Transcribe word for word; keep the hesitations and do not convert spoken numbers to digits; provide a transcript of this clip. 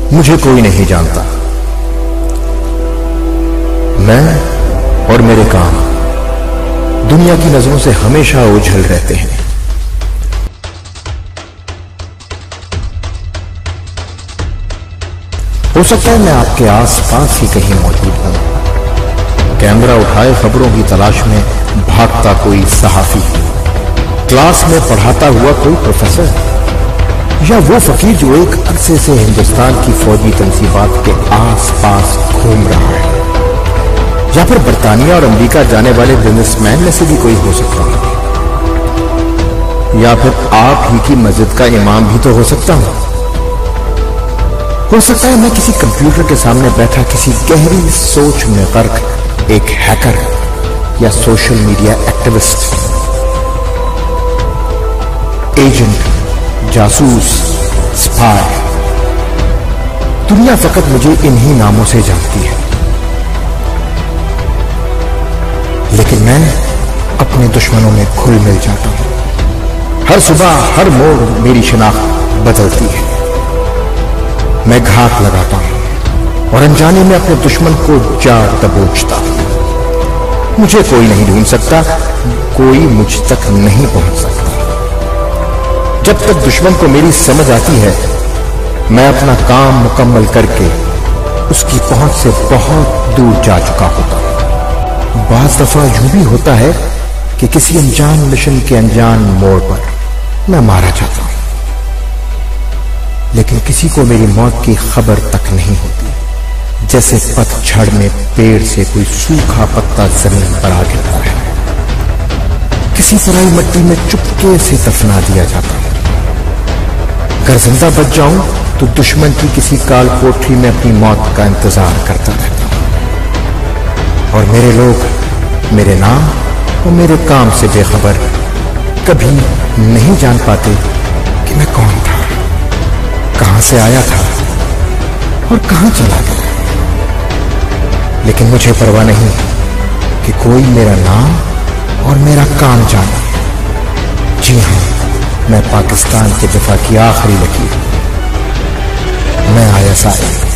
मुझे कोई नहीं जानता। मैं और मेरे काम दुनिया की नजरों से हमेशा ओझल रहते हैं। हो सकता है मैं आपके आसपास ही कहीं मौजूद हूं, कैमरा उठाए खबरों की तलाश में भागता कोई सहाफी, क्लास में पढ़ाता हुआ कोई प्रोफेसर, या वो फकीर जो एक अरसे से हिंदुस्तान की फौजी तंसीबात के आसपास घूम रहा है, या फिर बर्तानिया और अमेरिका जाने वाले बिजनेसमैन में से भी कोई हो सकता है, या फिर आप ही की मस्जिद का इमाम भी तो हो सकता हूं। हो सकता है मैं किसी कंप्यूटर के सामने बैठा किसी गहरी सोच में गर्क एक हैकर या सोशल मीडिया एक्टिविस्ट, एजेंट, जासूस, स्पाई। दुनिया फकत मुझे इन्हीं नामों से जानती है, लेकिन मैं अपने दुश्मनों में घुल मिल जाता हूं। हर सुबह हर मोड़ मेरी शिनाख्त बदलती है। मैं घात लगाता हूं और अनजाने में अपने दुश्मन को जा दबोचता हूं। मुझे कोई नहीं ढूंढ सकता, कोई मुझ तक नहीं पहुंच सकता। जब तक दुश्मन को मेरी समझ आती है, मैं अपना काम मुकम्मल करके उसकी पहुंच से बहुत दूर जा चुका होता हूं। बाज़ दफा यूं भी होता है कि किसी अनजान मिशन के अनजान मोड़ पर मैं मारा जाता हूं, लेकिन किसी को मेरी मौत की खबर तक नहीं होती। जैसे पतझड़ में पेड़ से कोई सूखा पत्ता जमीन पर आ गिरता है, किसी पराई मिट्टी में चुपके से दफना दिया जाता है। अगर जिंदा बच जाऊं तो दुश्मन की किसी काल कोठरी में अपनी मौत का इंतजार करता रहता हूं, और मेरे लोग मेरे नाम और मेरे काम से बेखबर कभी नहीं जान पाते कि मैं कौन था, कहां से आया था और कहां चला गया। लेकिन मुझे परवाह नहीं कि कोई मेरा नाम और मेरा काम जाने। जी हां, मैं पाकिस्तान के दिफा की आखिरी लकीर, मैं आई एस आई।